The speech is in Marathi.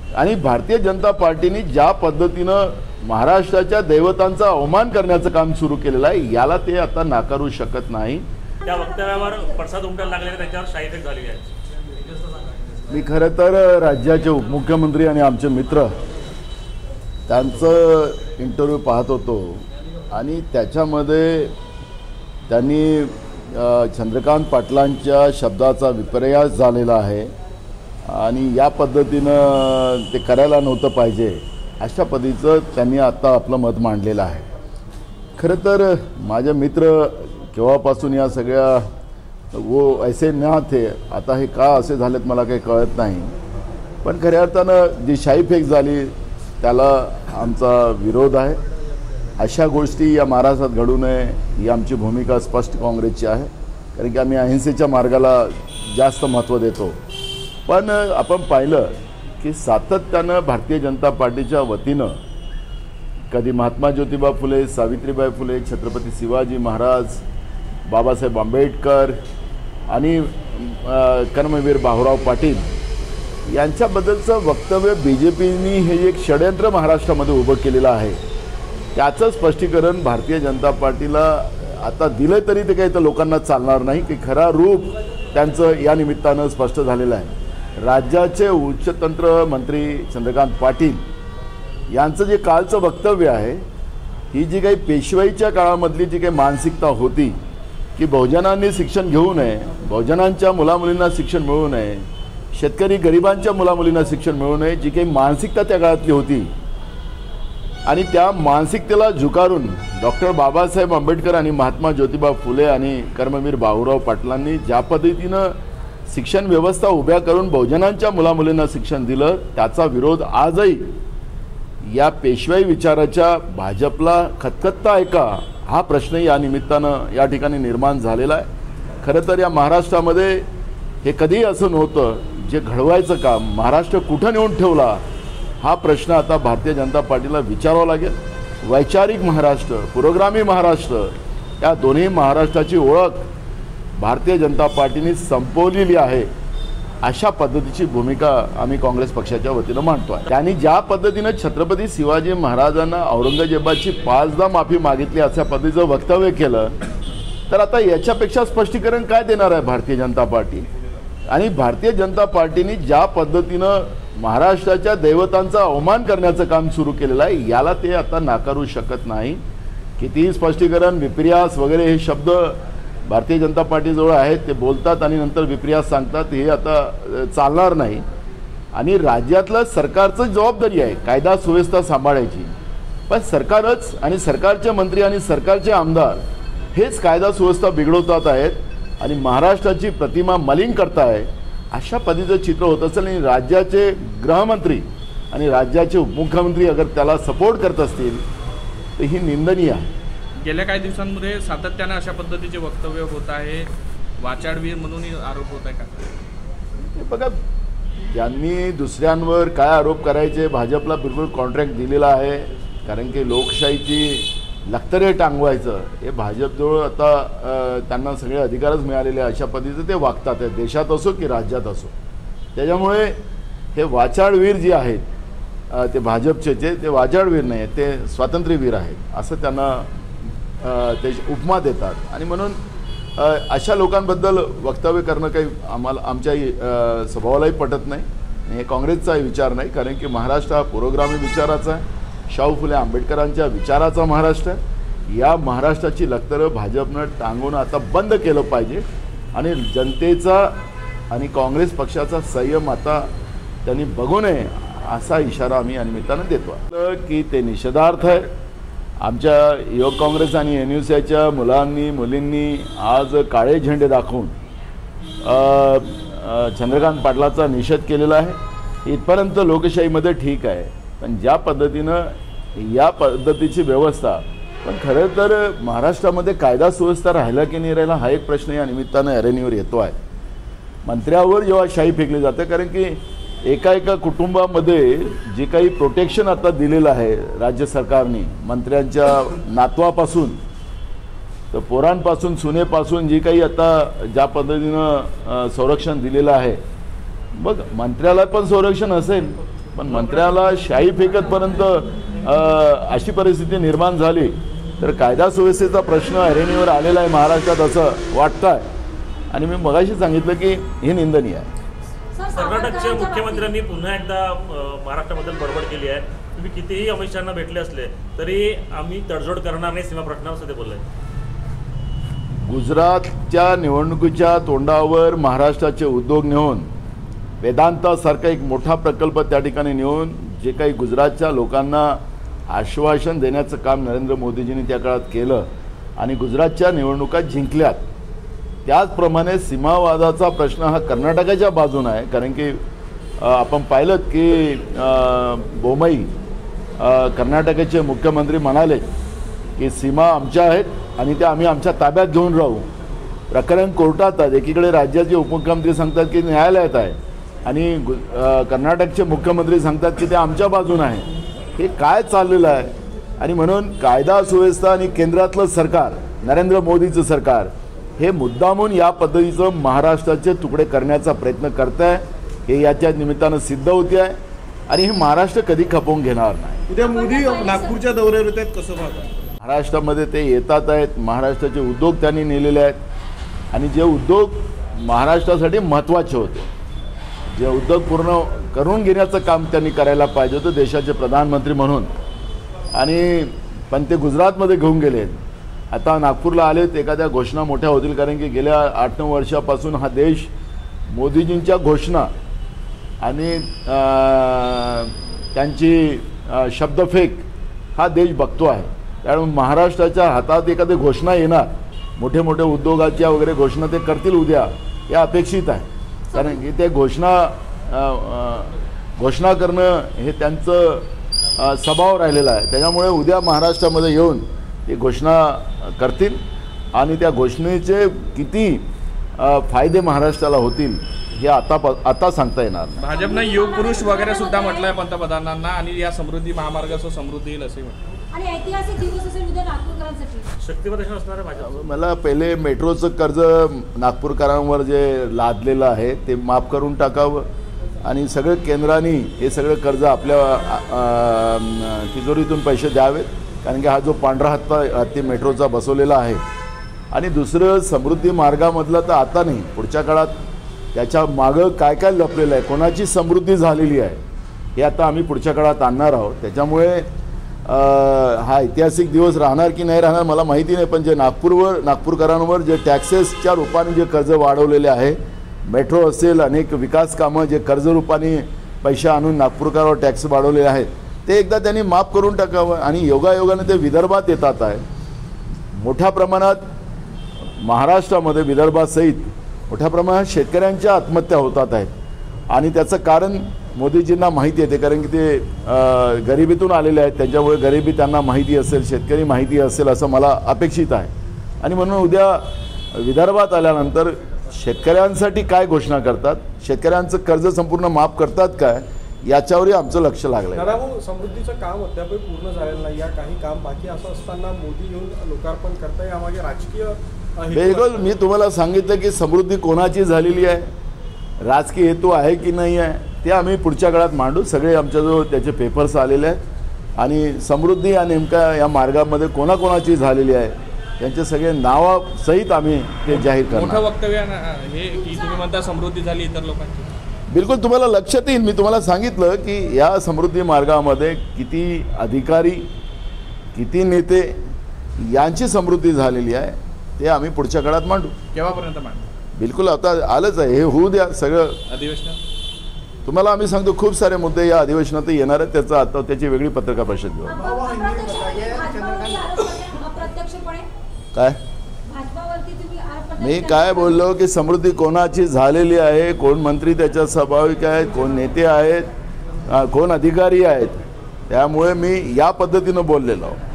आणि भारतीय जनता पार्टीने ज्या पद्धतीनं महाराष्ट्राच्या दैवतांचा अवमान करण्याचं काम सुरू केलेलं आहे याला ते आता नाकारू शकत नाही। त्या वक्तव्यावर पडसाद उमटायला लागलेले, त्याच्यावर शाईफेक झालेली आहे। मी खरं तर राज्याचे उपमुख्यमंत्री आणि आमचे मित्र त्यांचं इंटरव्ह्यू पाहत होतो आणि त्याच्यामध्ये त्यांनी चंद्रकांत पाटलांच्या शब्दाचा विपर्यास झालेला आहे आणि या पद्धतीनं ते करायला नव्हतं पाहिजे अशा पद्धतीचं त्यांनी आता आपलं मत मांडलेलं आहे। खरं तर माझे मित्र केव्हापासून या सगळ्या वो ऐसे ना थे, आता हे का असे झालेत मला काही कळत नाही, पण खऱ्या अर्थानं जी शाईफेक झाली त्याला आमचा विरोध आहे। अशा गोष्टी या महाराष्ट्रात घडू नये ही आमची भूमिका स्पष्ट काँग्रेसची आहे, कारण की आम्ही अहिंसेच्या मार्गाला जास्त महत्त्व देतो। पण आपण पाहिलं की सातत्यानं भारतीय जनता पार्टीच्या वतीनं कधी महात्मा ज्योतिबा फुले, सावित्रीबाई फुले, छत्रपती शिवाजी महाराज, बाबासाहेब आंबेडकर आणि कर्मवीर भाऊराव पाटील यांच्याबद्दलचं वक्तव्य BJPनी हे एक षडयंत्र महाराष्ट्रामध्ये उभं केलेलं आहे, त्याचं स्पष्टीकरण भारतीय जनता पार्टीला आता दिलं तरी ते काही तर लोकांना चालणार नाही की खरा रूप त्यांचं या निमित्तानं स्पष्ट झालेलं आहे। राज्याचे उच्चतंत्र मंत्री चंद्रकांत पाटील यांचं जे कालचं वक्तव्य आहे, ही जी काही पेशवाईच्या काळामधली जी काही मानसिकता होती की बहुजनांनी शिक्षण घेऊ नये, बहुजनांच्या मुलामुलींना शिक्षण मिळू नये, शेतकरी गरिबांच्या मुलामुलींना शिक्षण मिळू नये, जी काही मानसिकता त्या काळातली होती आणि त्या मानसिकतेला झुकारून डॉक्टर बाबासाहेब आंबेडकर आणि महात्मा ज्योतिबा फुले आणि कर्मवीर भाऊराव पाटलांनी ज्या पद्धतीनं शिक्षण व्यवस्था उभ्या करून बहुजनांच्या मुलामुलींना शिक्षण दिलं, त्याचा विरोध आजही या पेशवाई विचाराच्या भाजपला खतखतता आहे का हा प्रश्न या निमित्तानं या ठिकाणी निर्माण झालेला आहे। खरं तर या महाराष्ट्रामध्ये हे कधीही असं नव्हतं, जे घडवायचं काम महाराष्ट्र कुठं नेऊन ठेवला हा प्रश्न आता भारतीय जनता पार्टीला विचारावा लागेल। वैचारिक महाराष्ट्र, पुरोगामी महाराष्ट्र या दोन्ही महाराष्ट्राची ओळख भारतीय जनता पार्टीने संपवलेली आहे, अशा पद्धतीची भूमिका आम्ही काँग्रेस पक्षाच्या वतीनं मांडतो आहे। त्यांनी ज्या पद्धतीनं छत्रपती शिवाजी महाराजांना औरंगजेबाची 5दा माफी मागितली अशा पद्धतीचं वक्तव्य केलं, तर आता याच्यापेक्षा स्पष्टीकरण काय देणार आहे भारतीय जनता पार्टी? आणि भारतीय जनता पार्टीने ज्या पद्धतीनं महाराष्ट्राच्या दैवतांचा अवमान करण्याचं काम सुरू केलेलं आहे याला ते आता नाकारू शकत नाही। कितीही स्पष्टीकरण, विपर्यास वगैरे हे शब्द भारतीय जनता पार्टीजवळ आहेत, ते बोलतात आणि नंतर विपर्यास सांगतात, हे आता चालणार नाही। आणि राज्यातलं सरकारचं जबाबदारी आहे कायदा सुव्यवस्था सांभाळायची, पण सरकारच आणि सरकारचे मंत्री आणि सरकारचे आमदार हेच कायदा सुव्यवस्था बिघडवतात आहेत आणि महाराष्ट्राची प्रतिमा मलिन करताय, अशा पद्धतीचं चित्र होत असेल। आणि राज्याचे गृहमंत्री आणि राज्याचे उपमुख्यमंत्री अगर त्याला सपोर्ट करत असतील तर ही निंदनीय आहे। गेल्या काही दिवसांमध्ये सातत्यानं अशा पद्धतीचे वक्तव्य होत आहे, वाचाडवीर म्हणूनही आरोप होत आहे का? बघा, ज्यांनी दुसऱ्यांवर काय आरोप करायचे भाजपला बिलकुल कॉन्ट्रॅक्ट दिलेला आहे, कारण की लोकशाहीची लखतरे टांगवायचं हे भाजपजवळ आता त्यांना सगळे अधिकारच मिळालेले अशा पद्धतीचं ते वागतात, देशात असो की राज्यात असो। त्याच्यामुळे हे वाचाडवीर जे आहेत ते भाजपचे ते वाचाडवीर नाही आहेत, ते स्वातंत्र्यवीर आहेत असं त्यांना ते उपमा देतात। आणि म्हणून अशा लोकांबद्दल वक्तव्य करणं काही आमच्या स्वभावालाही पटत नाही, हे काँग्रेसचाही विचार नाही, कारण की महाराष्ट्र हा पुरोगामी विचाराचा आहे, शाहू फुले आंबेडकरांच्या विचाराचा महाराष्ट्र आहे। या महाराष्ट्राची लखतरं भाजपनं टांगून आता बंद केलं पाहिजे आणि जनतेचा आणि काँग्रेस पक्षाचा संयम आता त्यांनी बघू नये असा इशारा आम्ही या निमित्तानं देतो की ते निषेधार्थ आहे। आमच्या युवक काँग्रेस आणि NUCच्या मुलींनी आज काळे झेंडे दाखवून चंद्रकांत पाटलाचा निषेध केलेला आहे। इथपर्यंत लोकशाहीमध्ये ठीक आहे, पण ज्या पद्धतीनं या पद्धतीची व्यवस्था, पण खरं तर महाराष्ट्रामध्ये कायदा सुव्यवस्था राहिला की नाही राहिला हा एक प्रश्न या निमित्तानं ऐरणीवर येतो आहे। मंत्र्यावर जेव्हा शाई फेकली जाते, कारण की एका कुटुंबामध्ये जे काही प्रोटेक्शन आता दिलेलं आहे राज्य सरकारने, मंत्र्यांच्या नातवापासून तर पोरांपासून सुनेपासून जी काही आता ज्या पद्धतीनं संरक्षण दिलेलं आहे, मग मंत्र्याला पण संरक्षण असेल पण मंत्र्याला शाई फेकतपर्यंत अशी परिस्थिती निर्माण झाली तर कायदा सुव्यवस्थेचा प्रश्न ऐरणीवर आलेला आहे महाराष्ट्रात असं वाटतं आहे. आणि मी मगाशी सांगितलं की हे निंदनीय आहे. कर्नाटकच्या मुख्यमंत्र्यांनी पुन्हा एकदा महाराष्ट्राबद्दल बडबड केली आहे. तुम्ही कितीही अमित शहाना भेटले असले तरी आम्ही तडजोड करणार नाही सीमा प्रश्नावर, असं ते बोलले. गुजरातच्या निवडणुकीच्या तोंडावर महाराष्ट्राचे उद्योग नेऊन वेदांतासारखा एक मोठा प्रकल्प त्या ठिकाणी नेऊन जे काही गुजरातच्या लोकांना आश्वासन देण्याचं काम नरेंद्र मोदीजींनी त्या काळात केलं आणि गुजरातच्या निवडणुका जिंकल्यात. त्याचप्रमाणे सीमावादाचा प्रश्न हा कर्नाटकाच्या बाजूने आहे. कारण की आपण पाहिलं की बोमई कर्नाटकाचे मुख्यमंत्री म्हणाले की सीमा आमच्या आहेत आणि त्या आम्ही आमच्या ताब्यात घेऊन राहू. प्रकरण कोर्टात आहे. एकीकडे राज्याचे उपमुख्यमंत्री सांगतात की न्यायालयात आहे आणि कर्नाटकचे मुख्यमंत्री सांगतात की ते आमच्या बाजूने आहे. हे काय चाललेलं आहे? आणि म्हणून कायदा सुव्यवस्था आणि केंद्रातलं सरकार नरेंद्र मोदीचं सरकार हे मुद्दामून या पद्धतीचं महाराष्ट्राचे तुकडे करण्याचा प्रयत्न करत आहे. हे याच्या निमित्तानं सिद्ध होते आहे आणि हे महाराष्ट्र कधी खपवून घेणार नाही. उद्या मोदी नागपूरच्या दौऱ्यावर येत आहेत, कसं पाहतात? महाराष्ट्रामध्ये ते येतात आहेत. महाराष्ट्राचे उद्योग त्यांनी नेलेले आहेत आणि जे उद्योग महाराष्ट्रासाठी महत्त्वाचे होते, जे उद्योग पूर्ण करून घेण्याचं काम त्यांनी करायला पाहिजे होतं देशाचे प्रधानमंत्री म्हणून. आणि पण ते गुजरातमध्ये घेऊन गेले. आता नागपूरला आलेत. एखाद्या घोषणा मोठ्या होतील कारण की गेल्या 8-9 वर्षापासून हा देश मोदीजींच्या घोषणा आणि त्यांची शब्दफेक हा देश बघतो आहे. त्यामुळे महाराष्ट्राच्या हातात एखादी घोषणा येणार, मोठे मोठे उद्योगाच्या वगैरे घोषणा ते करतील उद्या, या अपेक्षित आहे. कारण की ते घोषणा करणं हे त्यांचं स्वभाव राहिलेला आहे. त्याच्यामुळे उद्या महाराष्ट्रामध्ये येऊन ते घोषणा करतील आणि त्या घोषणेचे किती फायदे महाराष्ट्राला होतील हे आता सांगता येणार नाही. भाजपनं युग पुरुष वगैरे सुद्धा म्हटलंय पंतप्रधानांना आणि या समृद्धी महामार्गाचं समृद्धी येईल असे म्हटलं. आणि ऐतिहासिक दिवस असेल उद्या नागपूरकरांसाठी. शक्तिप्रदर्शन असणार आहे भाजप. मला पहिले मेट्रोचं कर्ज नागपूरकरांवर जे लादलेलं आहे ते माफ करून टाकावं आणि सगळं केंद्राने हे सगळं कर्ज आपल्या तिजोरीतून पैसे द्यावेत. कारण की हा जो पांढरा हत्ती मेट्रोचा बसवलेला आहे. आणि दुसरं समृद्धी मार्गामधलं तर आता नाही, पुढच्या काळात त्याच्या मागं काय काय लपलेलं आहे, कोणाची समृद्धी झालेली आहे हे आता आम्ही पुढच्या काळात आणणार आहोत. त्याच्यामुळे हा ऐतिहासिक दिवस राहणार की नाही राहणार मला माहिती नाही. पण जे नागपूरकरांवर जे टॅक्सेसच्या रूपाने जे कर्ज वाढवलेले आहे, मेट्रो असेल, अनेक विकास कामं जे कर्जरूपाने पैसे आणून नागपूरकरांवर टॅक्स वाढवलेले आहेत ते एकदा त्यांनी माफ करून टाकावं. आणि योगायोगाने ते विदर्भात येतात आहे. मोठ्या प्रमाणात महाराष्ट्रामध्ये विदर्भासहित मोठ्या प्रमाणात शेतकऱ्यांच्या आत्महत्या होतात आहेत आणि त्याचं कारण मोदीजींना माहिती आहे. कारण की ते गरिबीतून आलेले आहेत, त्यांच्यामुळे गरिबी त्यांना माहिती असेल, शेतकरी माहिती असेल असं मला अपेक्षित आहे. आणि म्हणून उद्या विदर्भात आल्यानंतर शेतकऱ्यांसाठी काय घोषणा करतात, शेतकऱ्यांचं कर्ज संपूर्ण माफ करतात काय, याच्यावरही आमचं लक्ष लागलं आहे. दादा, समृद्धीचं काम अद्यापही पूर्ण झालेलं नाही, या काही काम बाकी असं असताना मोदी येऊन लोकार्पण करता, यामागे राजकीय बिलकुल मी तुम्हाला सांगितलं की समृद्धी कोणाची झालेली आहे, राजकीय हेतू आहे की नाही आहे ते आम्ही पुढच्या काळात मांडू. सगळे आमच्याजवळ त्याचे पेपर्स आलेले आहेत आणि समृद्धी या नेमक्या या मार्गामध्ये कोणाकोणाची झालेली आहे त्यांचे सगळे नावासहित आम्ही ते जाहीर करणार. मोठं वक्तव्य हे की तुम्ही म्हणता समृद्धी झाली इतर लोकांची. बिलकुल तुम्हाला लक्षात येईल. मी तुम्हाला सांगितलं की या समृद्धी मार्गामध्ये किती अधिकारी, किती नेते यांची समृद्धी झालेली आहे ते आम्ही पुढच्या काळात मांडू. केव्हापर्यंत मांडू? बिलकुल आता आलंच आहे, हे होऊ द्या सगळं अधिवेशनात. तुम्हाला आम्ही सांगतो खूप सारे मुद्दे या अधिवेशनात येणार आहेत. त्याचा आता त्याची वेगळी पत्रकार परिषद घेऊ. काय मी काय बोललो की समृद्धी कोणाची झालेली आहे, कोण मंत्री त्याच्यात स्वाभाविक आहेत, कोण नेते आहेत, कोण अधिकारी आहेत, त्यामुळे मी या पद्धतीनं बोललेलो.